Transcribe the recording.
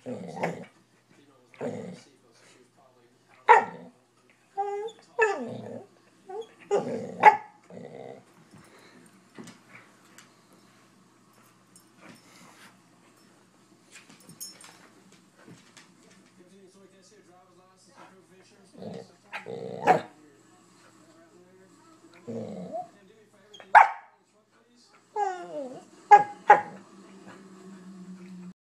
So can I see a driver's license and proof of insurance?